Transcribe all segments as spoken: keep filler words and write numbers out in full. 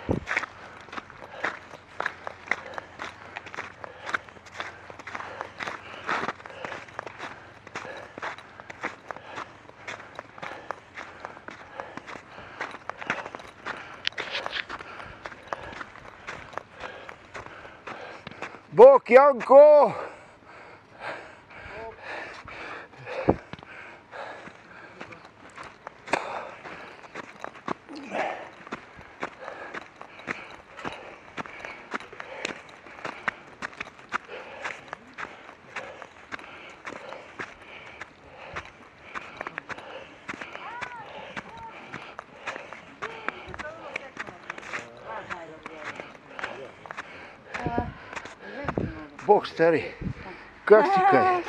Bok, Janko! Bog stari, kak si kaj?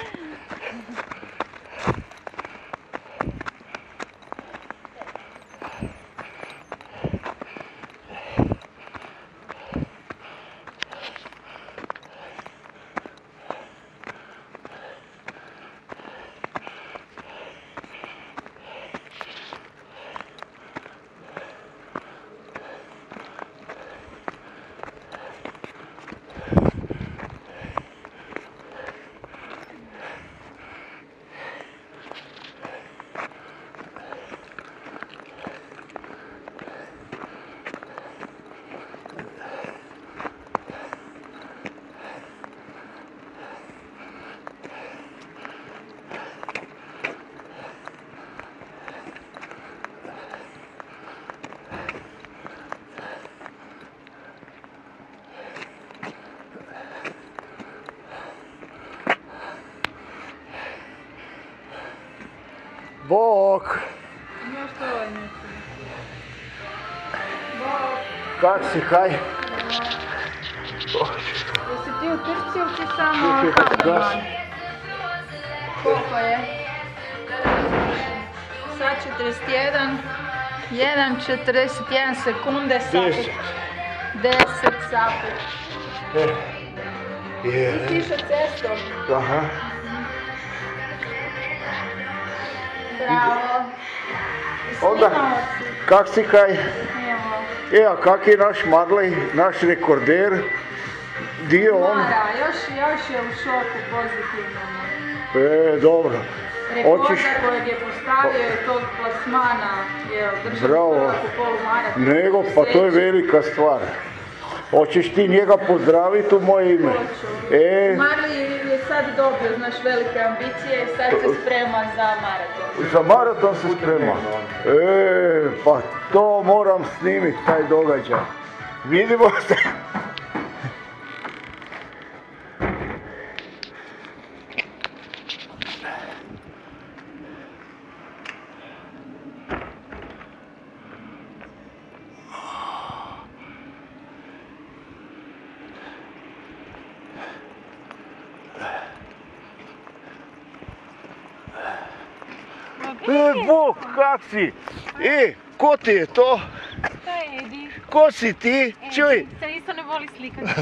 Bog! Kak si, kaj? Jesi ti u trci ili ti samo hamburger? Koliko je? Sad četrdeset jedan, jedan četrdeset jedan sekunde, saput. deset saput. Je. Ti stiša cestom. Aha. Bravo. Onda, kak si kaj? Evo. E, a kak je naš Marley, naš rekorder? Dio on? Mara, još, još je u šoku pozitivnom. E, dobro. Rekorda Hoćeš... kojeg je postavio je tog plasmana, je držao Bravo. prvak u polumaratonu. Nego, pa to je velika stvar. Hoćeš ti njega pozdraviti u moje ime? E, Marley je sad dobio, znaš, velike ambicije i sad se sprema za maraton. za maraton se sprema. E, pa to moram snimiti, taj događaj. Vidimo se. E, Bog, kak si? E, ko ti je to? To je Edi. Ko si ti? Čuj. Se isto ne voli slikati.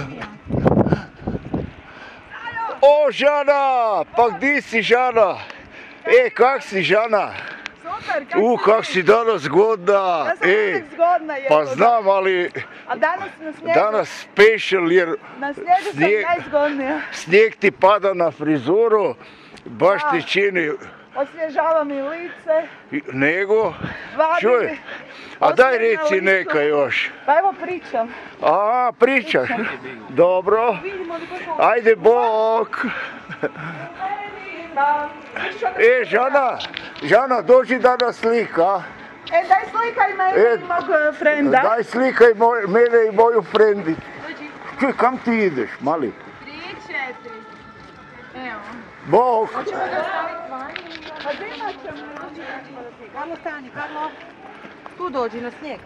O, Žana! Pa gdje si, Žana? E, kak si, Žana? Super, kako U, kak si danas zgodna. Ja sam uvijek zgodna, pa jebote. znam, ali A danas na snijegu, danas special jer na snijegu sam snijeg- najzgodnija. snijeg ti pada na frizuru, baš ti čini, Osvježava mi lice, nego, vadi čuj, mi a daj osmijeh na reci licu. neka još. Pa evo pričam. A, pričaš? Dobro. Ajde, bok. E, Žana, Žana, dođi da nas slika. E, daj slikaj mene E, i mog frenda. Daj slikaj moj, mene i moju frendi. Čuj, kam ti ideš, mali? Tri, četiri. Evo. Bok. Hoćemo ga staviti vani. Pa zimat ćemo. Karlo, stani, Karlo. Tu dođi na snijeg.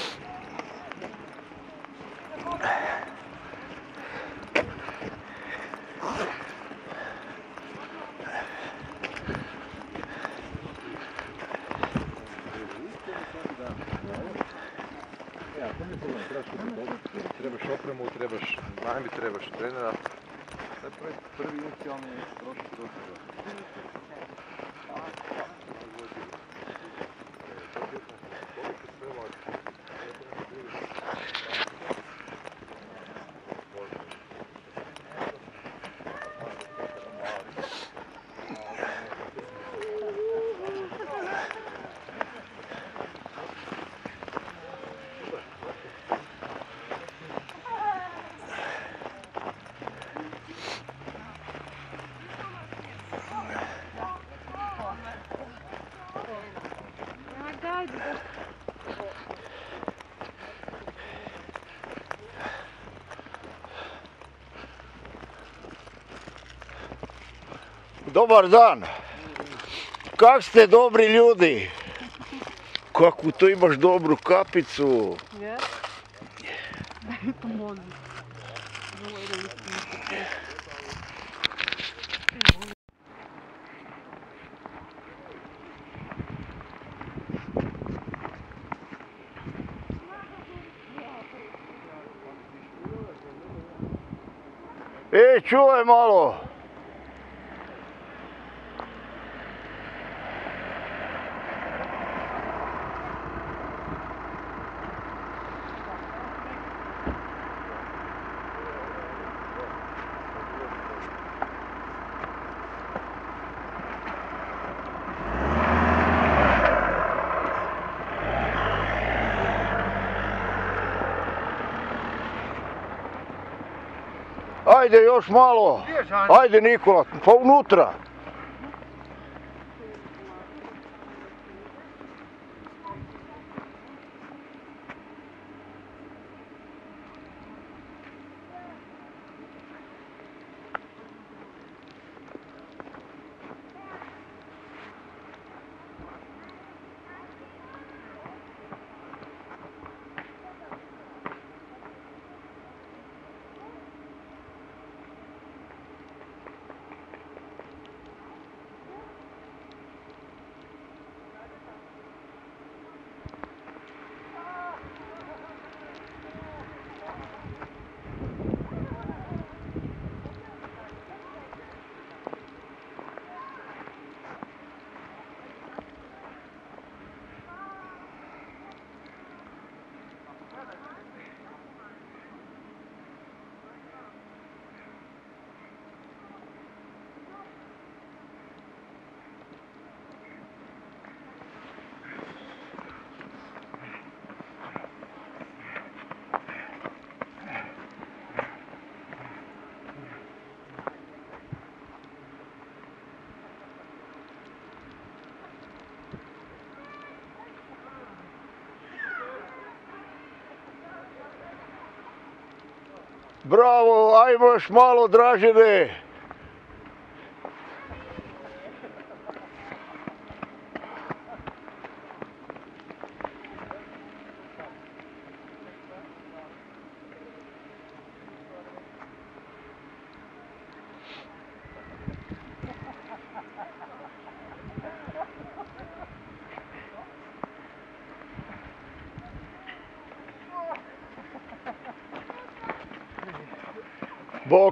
Trebaš opremu, trebaš najmi, trebaš trenera. Sad prvi inicijalni trošak dosta. Dobar dan. Kak ste dobri ljudi? Kakvu to imaš dobru kapicu. Je? To može. E, čuvaj malo. Ajde još malo. Ajde Nikola, pa unutra. Bravo, ajmo još malo Dražene. Bok.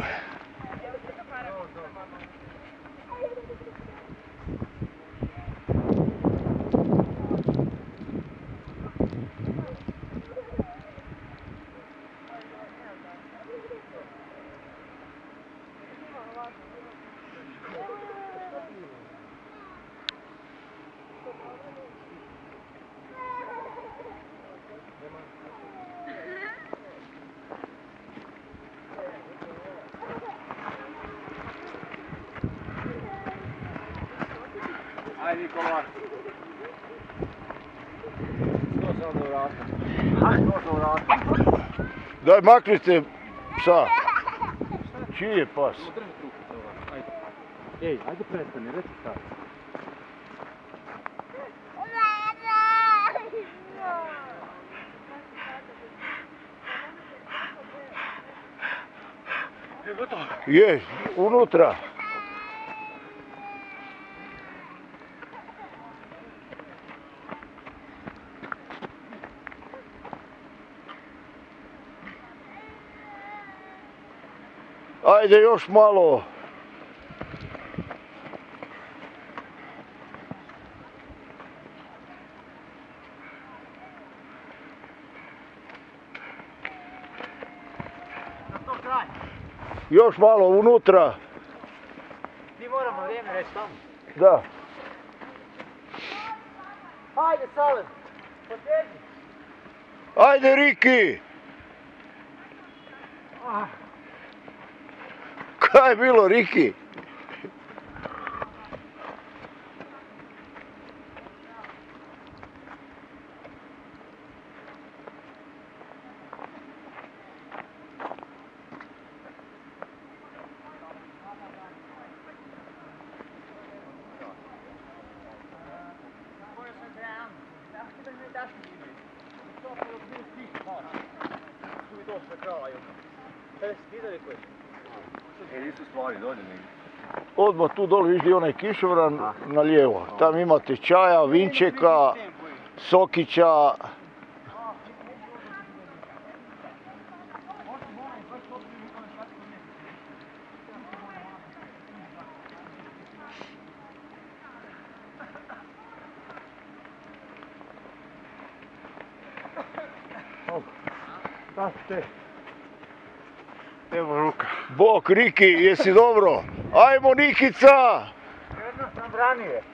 Ajde Nikola. Što sam do vrata? Ajde, što sam vrata? Daj maknite psa. Čiji je pas? Ej, ajde prestani, reci sad. Je gotovo? Je, unutra. Ajde još malo. Još malo unutra. Mi moramo vrijeme reći tamo. Da. Hajde, Salem, posjedni. Ajde Riki. Ah. Kaj je bilo Riki? E, nisu stvari dolje negdje. Odmah tu dole vidiš onaj kišobran na lijevo. Tam imate čaja, vinčeka, sokića. Evo ruka. Bok, Riki, jesi dobro? Ajmo, Nikica! Jedno sam branije.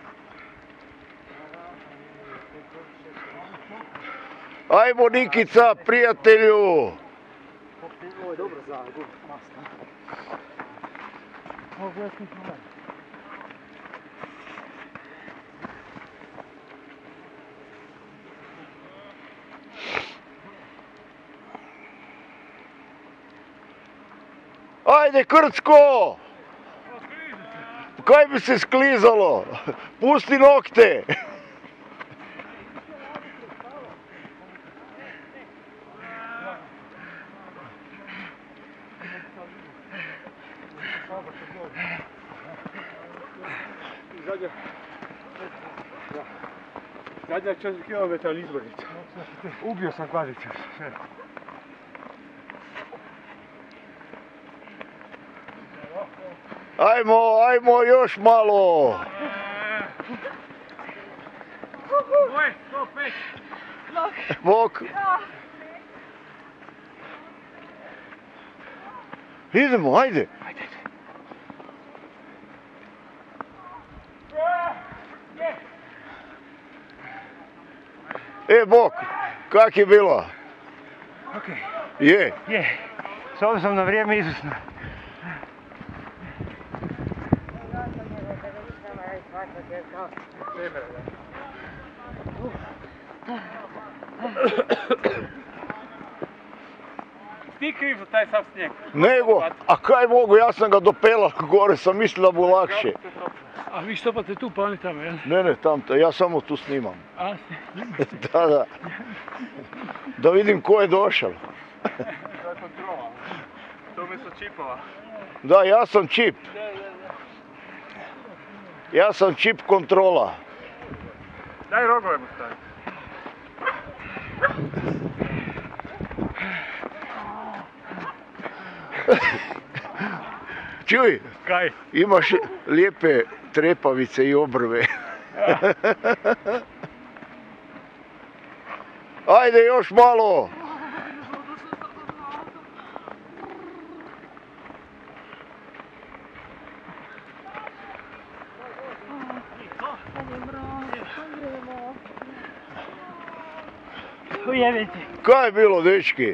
Ajmo, Nikica, prijatelju! Ovo je dobro za gub, masno. Ovo je jasni problem. Ajde, Krcko! Kaj bi se sklizalo? Pusti nokte! Zadnja... Zadnja četiri kilometra izbornica. Ubio sam Klazića. Ajmo, ajmo još malo! Moje, sto pet. Bok! Idemo, ajde! E, Bok, kak je bilo? Okej. Je? Je. S obzirom na vrijeme izvrsno. Ti kriv za taj sav snijeg. Nego, a kaj mogu, ja sam ga dopelao gore, sam mislio da bu lakše. A vi stopate tu, pa oni tamo, jel? Ne, ne, tam, ja samo tu snimam. A, Da, da. Da vidim ko je došao. To je kontrola. To umjesto čipova. Da, ja sam čip. Ja sam čip kontrola. Daj rogove mu stavi. Čuj, Kaj? imaš lijepe trepavice i obrve. Ajde još malo. Ujebite. Kaj je bilo, dečki?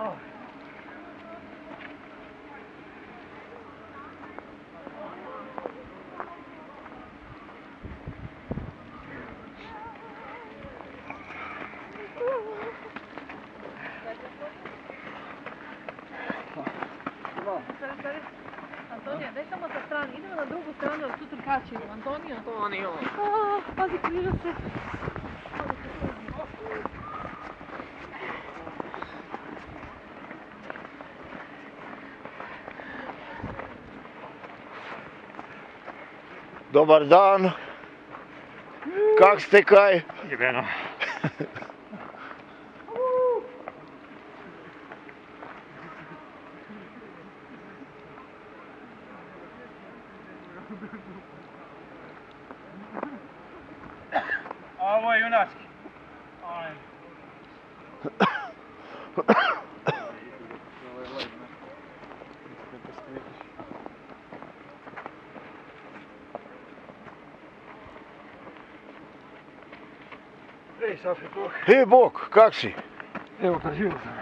Antonija, daj samo sa strane, idemo na drugu stranu, ali tu trkači idu. Antonio. Antonio. A, pazi, križa se. Dobar dan. Kak ste kaj? Jebeno. A ovo je junački. Ej, Safi, Bog. He, Bok, kak si? Evo, preživio sam.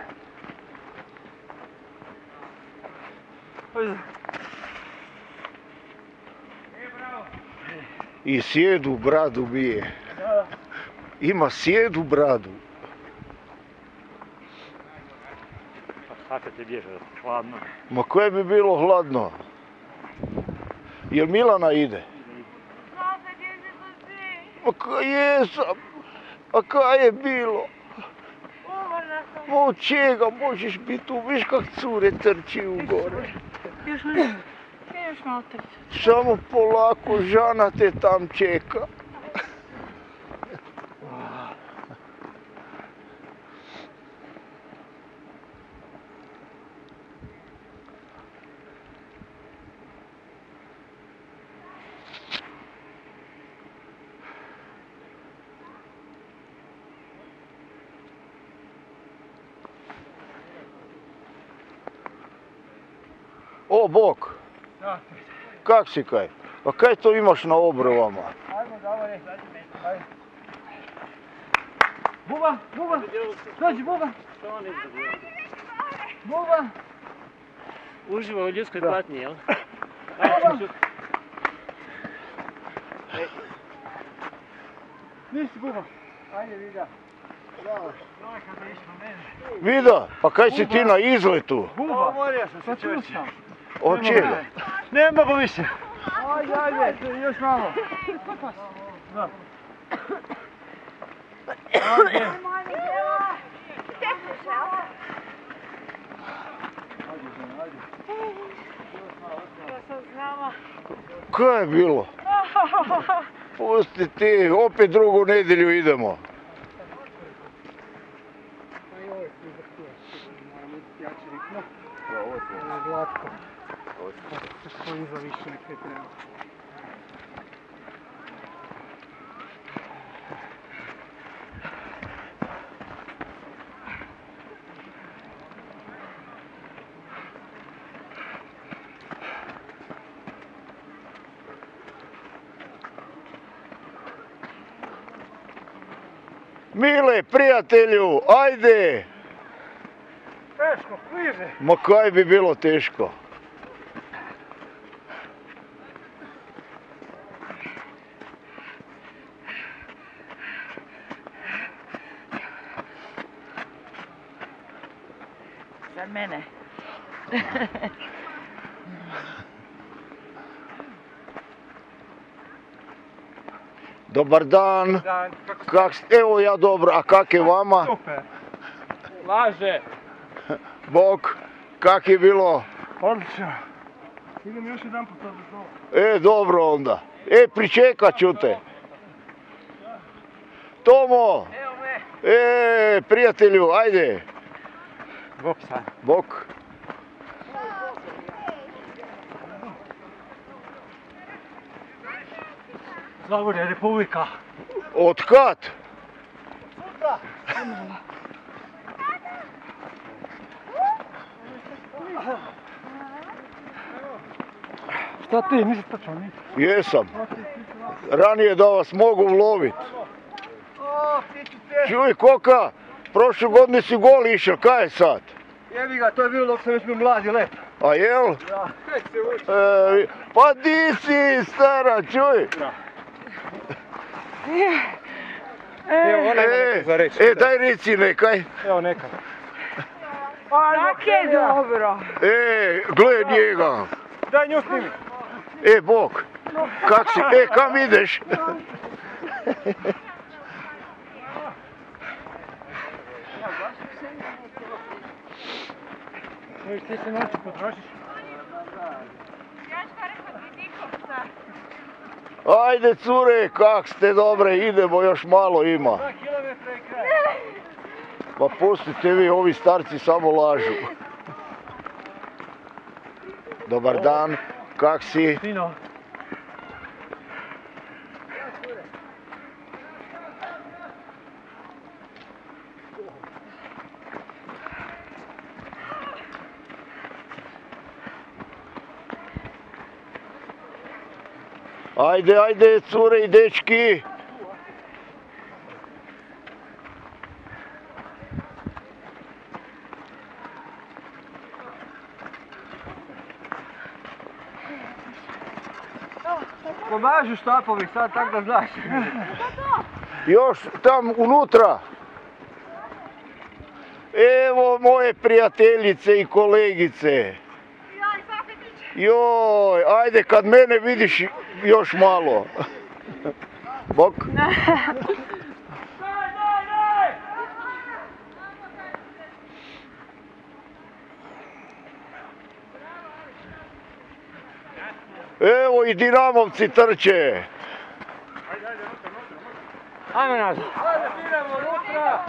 I sjedu bradu bije. Ima sjedu bradu. Sad će ti bježe, hladno. Ma koje bi bilo hladno? Jel Milana ide? Ma kaj je sam? A kaj je bilo? od čega možeš biti tu, viš kak cure trči u gore. Još malo. Još malo trči. Samo polako, Žana te tam čeka. O, Bog, kak si kaj? Pa kaj to imaš na obrvama? Ajmo, davaj, ajde. Buba, Buba, dođi Buba. Buba. Uživa u ljudskoj patnji, jel? Nisi Buba. Ajde, Vida. Vida, pa kaj si ti na izletu? Buba, umorio sam se čovječe. Od čega? Ne mogu više. Ajde, ajde, još malo. Da. Ajde. Kaj je bilo? Pusti ti, opet drugu nedjelju idemo. Glatko. Tako iza više nek ne treba. Mile, prijatelju, ajde! Teško, kliže. Ma kaj bi bilo teško? Za mene. Dobar dan. Dan, Kak, evo ja dobro, a kak je vama? super. Laže! Bog, kak je bilo? Odlično. Idem još jedan put sad do E, dobro onda. E, pričekat ću te. Tomo! Evo me. E, prijatelju, ajde. Bok sad. Bok. Zagorje, Republika. Od kad? Šta ti, nisi točno nisi? Jesam. Ranije da vas mogu lovit. O, ptičice. Čuj, Koka, prošle godine si gol išao, kaj je sad? Jebi ga, to je bilo dok sam još bio mladi let. A jel? Da. Kaj se uči? E, pa di si, stara, čuj. Evo, ona ima E, nešto za reći. e, daj reci nekaj. Evo neka. Tak je dobro. E, gled njega. Daj nju snimi. E, Bog, kak si, e, kam ideš? Viš ti se noći potrošiš? Ajde, cure, kak ste dobre, idemo, još malo ima. Dva kilometra i kraj. Pa pustite vi, ovi starci samo lažu. Dobar dan, kak si? Fino. Ajde, ajde, cure i dečki. Pomažu štapovi sad, tak da znaš. Još tam unutra. Evo moje prijateljice i kolegice. Joj, ajde kad mene vidiš još malo. Bok. Evo i Dinamovci trče. Ajme nazad. Ajde, Dinamo, unutra!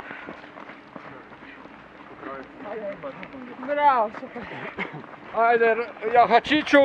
Bravo, super. Ajde, Jahačiću!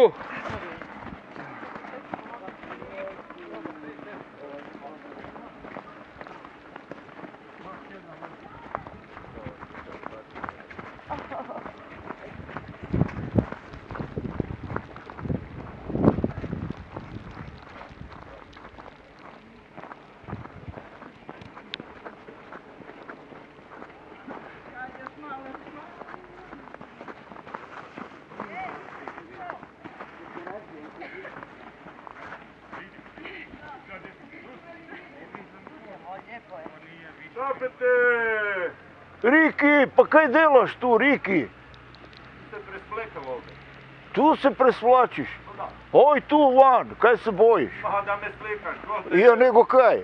Zapete! Riki, pa kaj delaš tu, Riki? Se presplekam ovdje. Tu se presvlačiš. Oj, tu van, kaj se bojiš? Pa da me splekaš. Ja, nego kaj?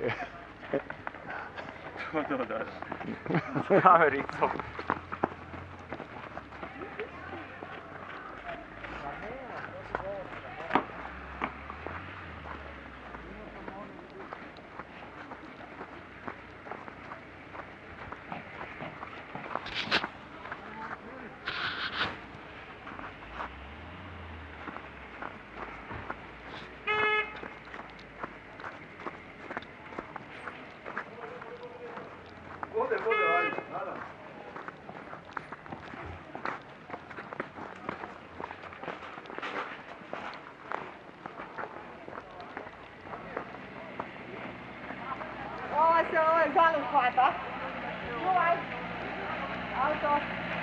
Da, da, da. S kamericom. Vode, vode, ajde, nadam. Ovo se, ovo je zalud hvata. Čuvaj. Auto.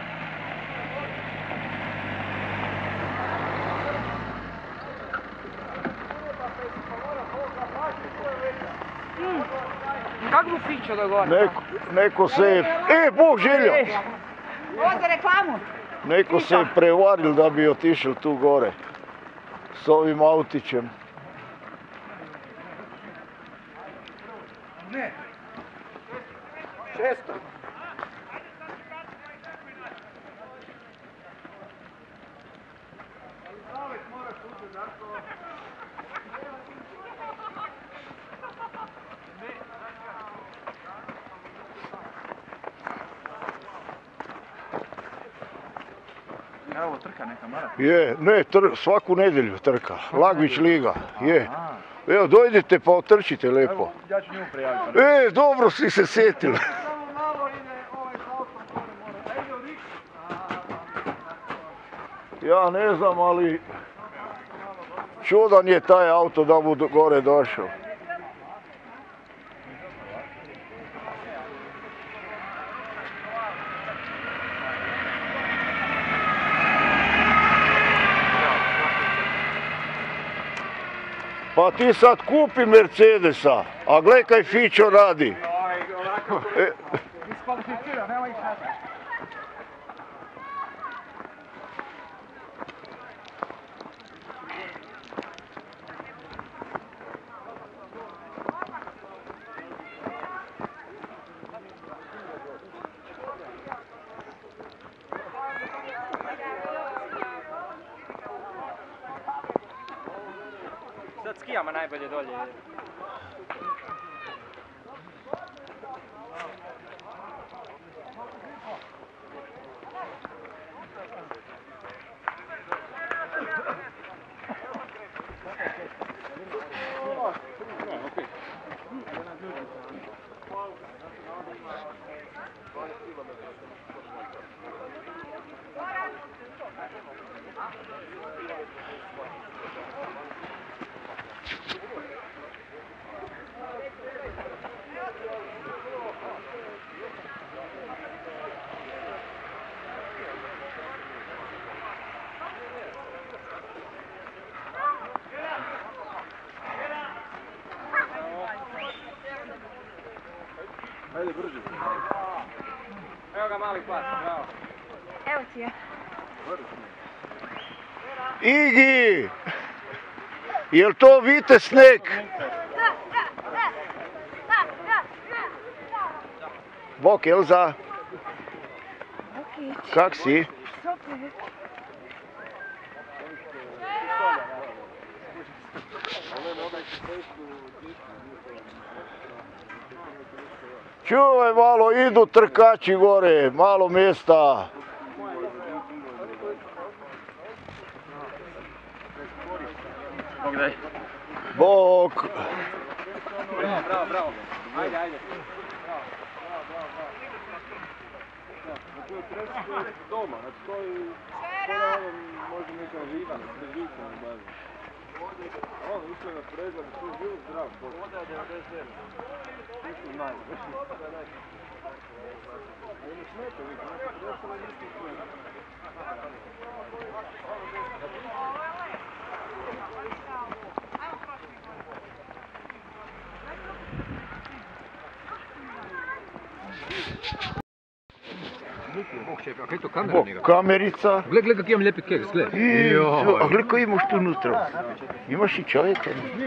Kako mu fičo do gore? Neko, neko se je... E, Bog željo! Ovo za reklamu. Neko se je prevaril da bi otišel tu gore. S ovim autićem. Šesto. Evo trka neka maraton. Je, ne, tr, svaku nedjelju trka. Lagvić liga, je. Evo, dojdite pa otrčite lepo. Evo, ja ću nju prijaviti. E, dobro si se sjetili. Samo malo ide ovaj salto gore mora. Ejde u Riku. Ja ne znam, ali čudan je taj auto da bu gore došao. Pa ti sad kupi Mercedesa, a gle kaj Fićo radi. E, Diskvalificira, nema ih nazad. Sad skijama najbolje dolje. Ajde brže. Evo ga mali pas, bravo. Evo ti je. Igi! Jel to Vite sneg? Bok, Elza. Kak si? Super. Čuvaj malo, idu trkači gore, malo mjesta. Bog. Bravo, bravo. Ajde, ajde. Doma, znači to je... Može neka živa, živa na bazi. On ušao na pregled, to je živo zdrav. Voda je devedeset sedam. Nisu znaju. Ali ne smete, vi znate, ja sam nisam smeta. A kaj je to kamera njega? Kamerica. Gle, gle kak imam lijepi keks, gle. I, a gle ko imaš tu unutra. Imaš i čovjeka.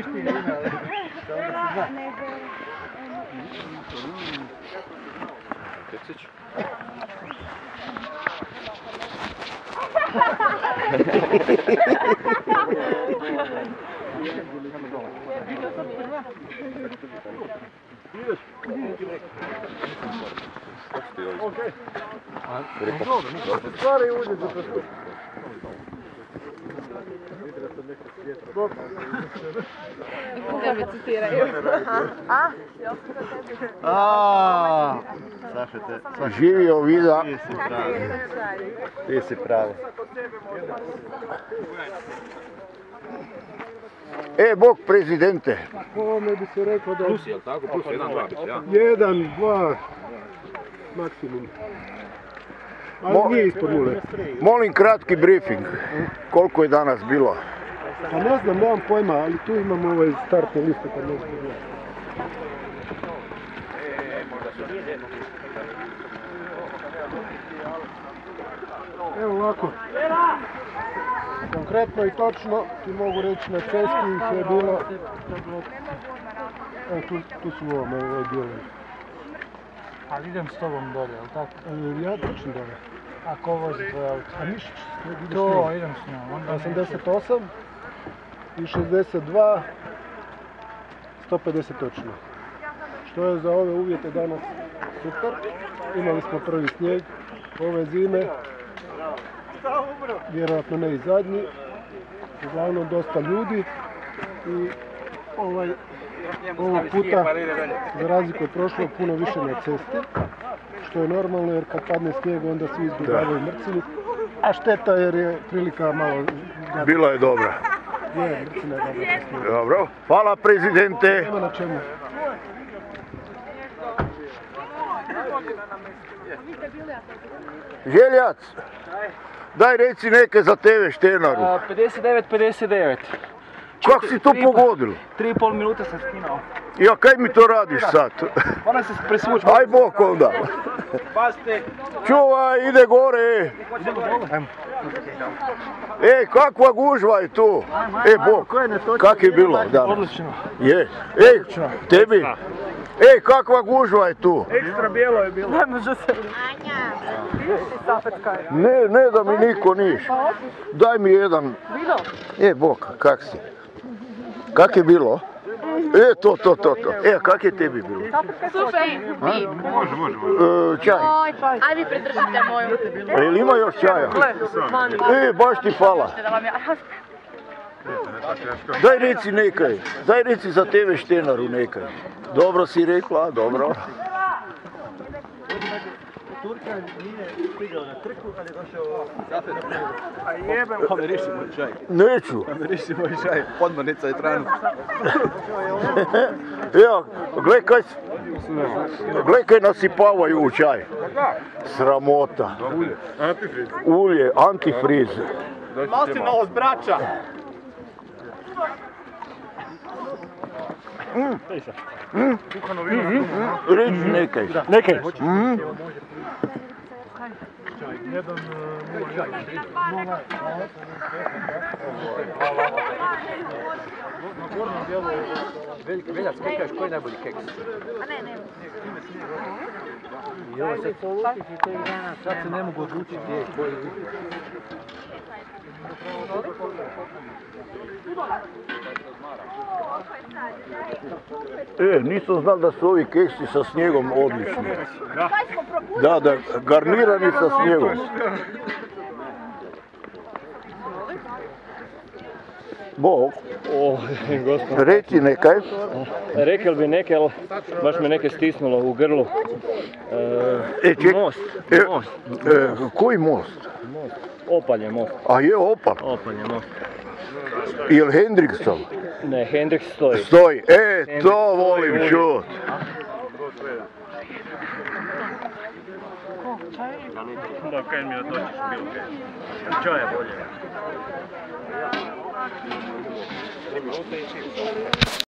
Keksić. Stvari uđe za to. Koga me citiraju? A? Aaaa, Saša te, Živio vida. ti si pravi. Ti si pravi. E, Bog prezidente. Ovome bi se rekao da... Plus, jel tako? Plus jedan, dva, biće, ja? Jedan, dva, maksimum. Ali Mo- nije ispod nule. Molim kratki briefing. Koliko je danas bilo? Pa ne znam, nemam pojma, ali tu imam ovaj startne liste kad nešto gledam. Evo ovako. Konkretno i točno ti mogu reći na cesti ih je bilo... Evo tu, tu su u ovome, ovaj bijeli. Ali idem s tobom dolje, jel tako? E, Ja točno dole. Ako vozi tvoj auto. A Mišić, ideš To, njim. idem s njom. Onda osamdeset osam i šezdeset dva, sto pedeset točno. Što je za ove uvjete danas super. Imali smo prvi snijeg ove zime. Vjerojatno ne i zadnji. Uglavnom dosta ljudi. I ovaj, ovog puta, za razliku od prošlog, puno više na cesti. Što je normalno jer kad padne snijeg onda svi izbjegavaju mrcini. A šteta jer je prilika malo... Bila je dobra. Je, mrcina je dobra po snijegu. Dobro. Hvala prezidente. Nema na čemu. Željac. Daj reci neke za tebe Štenaru. pedeset devet pedeset devet. Kako si to pogodil? Tri i pol minuta sam skinao. Ja, kaj mi to radiš sad? Ona se presvuči. Aj bok onda. Čuvaj, ide gore. E, kakva gužva je tu? E, bok, kak je bilo danas? Odlično. Je. E, tebi? E, kakva gužva je tu? Ekstra bijelo je bilo. Ne može se. Ne, ne da mi niko niš. Daj mi jedan. E, bok, kak si? Kak je bilo? E, to, to, to, to. E, kak je tebi bilo? Super. Vi. Može, može, može. E, čaj. Aj vi pridržite moju. A jel ima još čaja? E, baš ti hvala. Da vam ja... Daj reci nekaj. Daj reci za tebe Štenaru nekaj. Dobro si rekla, dobro. Turka nije stigao na trku, ali je došao... A jebem. Pa mi riši moj čaj. Neću. Pa mi riši moj čaj. Podmornica je tranu. Evo, gle kaj, gle kaj nasipavaju u čaj. Sramota. Antifriz. Ulje, antifriz. Maslinovost braća! Reći nekaj. Nekaj. Mm. Veljac, kaj kažeš, koji je najbolji keks? A ne, ne. Sad se ne mogu odlučiti gdje je koji. E, nisam znal da su ovi keksi sa snijegom odlični. Da, da, garnirani sa snijegom. Bog, O, gospod. reci nekaj. Rekel bi nekaj, ali baš me nekaj stisnulo u grlu. E, E, ček, most, e, most. e, koji most? Opalje most, A je Opal. opalje most. Jel Hendriksov? Ne, Hendrix stoji. Stoji. E, to volim čut. Da, kaj mi otočiš bilo kaj. Čaj je bolje.